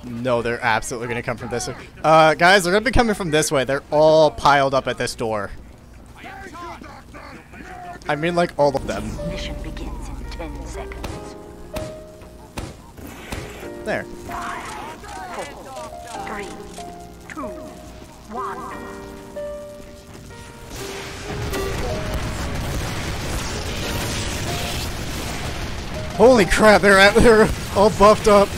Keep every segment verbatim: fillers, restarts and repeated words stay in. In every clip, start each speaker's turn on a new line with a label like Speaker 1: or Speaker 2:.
Speaker 1: No, they're absolutely going to come from this way. Uh, guys, they're going to be coming from this way. They're all piled up at this door. I mean, like, all of them.
Speaker 2: Mission begins in ten seconds.
Speaker 1: There.
Speaker 2: Five, four, three, two, one.
Speaker 1: Holy crap, they're, at, they're all buffed up.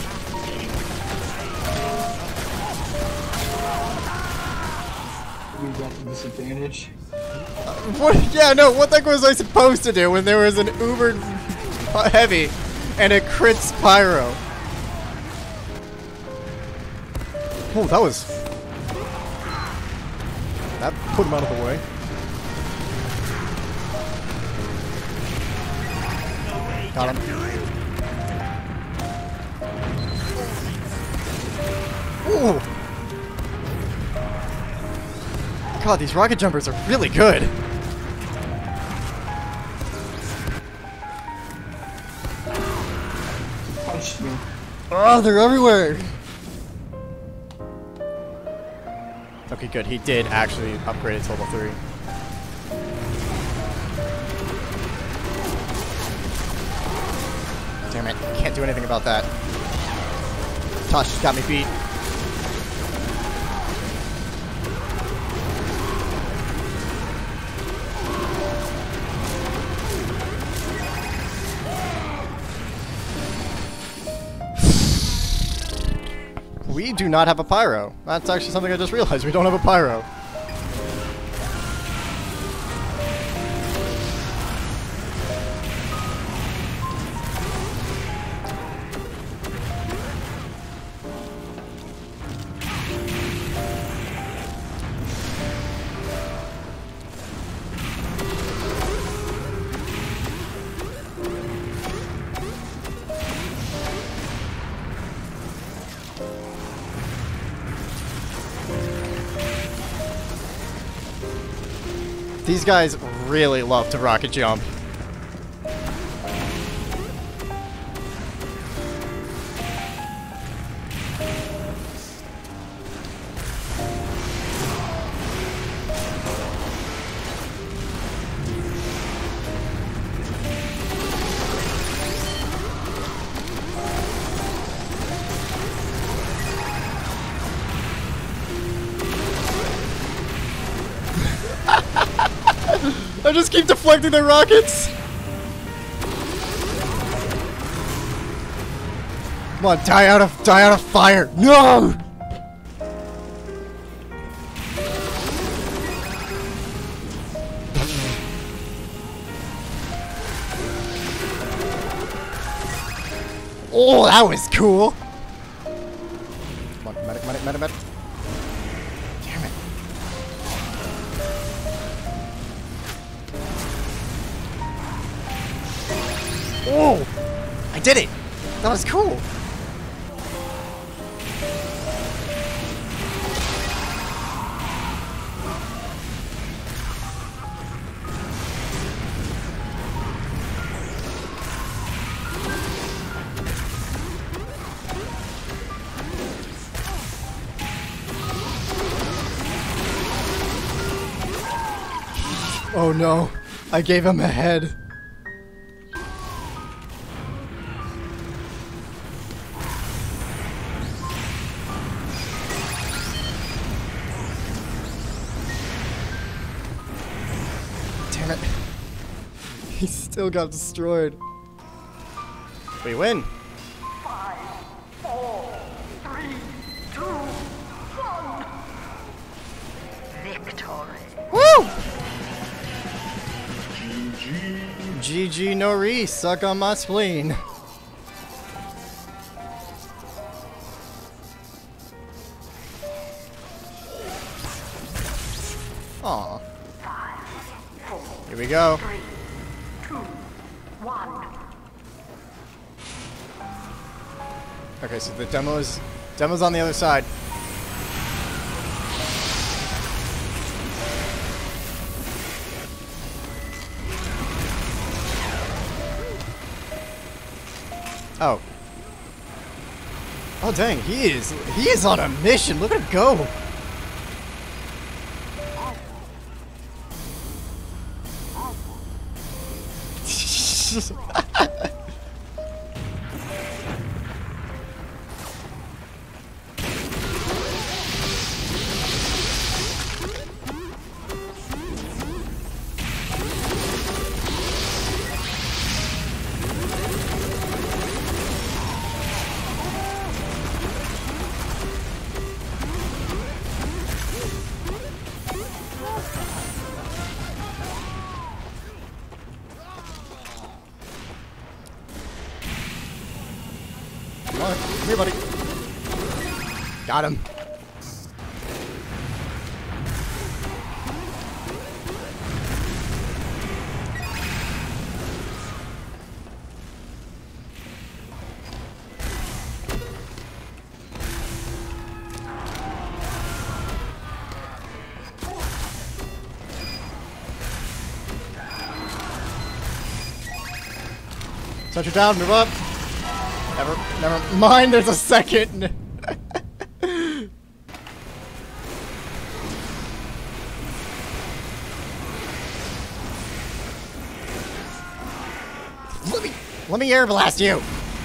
Speaker 3: We got the disadvantage.
Speaker 1: What? Yeah, no, what the heck was I supposed to do when there was an uber heavy and a crits pyro? Oh, that was... That put him out of the way. Got him. Ooh! God, these rocket jumpers are really good.
Speaker 3: Punched me.
Speaker 1: Oh, they're everywhere. Okay, good. He did actually upgrade it to level three. Damn it. Can't do anything about that. Tosh got me beat. We do not have a pyro. That's actually something I just realized. We don't have a pyro. These guys really love to rocket jump. I just keep deflecting their rockets! Come on, die out of die out of fire! No! Oh, that was cool! Come on, medic, medic, medic, medic. Damn it. Oh! I did it! That was cool! Oh no, I gave him a head. Damn it. He still got destroyed. We win.
Speaker 2: Five, four, three, two, one. Victory.
Speaker 1: Woo! G G Nori, suck on my spleen. Aw. Here we go.
Speaker 2: Three, two, one.
Speaker 1: Okay, so the demo is demo's on the other side. Oh. Oh dang, he is he is on a mission. Look at him go. Come on, come here, buddy. Got him. Touch her down, move up. Never, never mind, there's a second. let me, let me air blast you.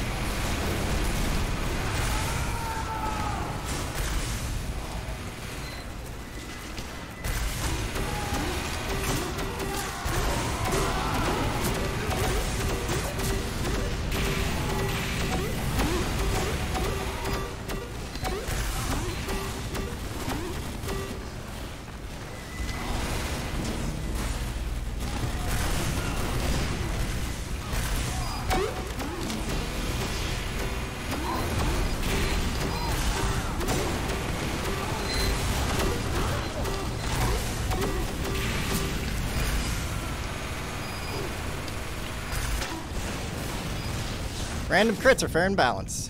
Speaker 1: Random crits are fair and balanced.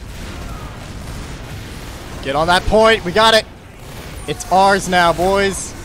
Speaker 1: Get on that point. We got it. It's ours now, boys.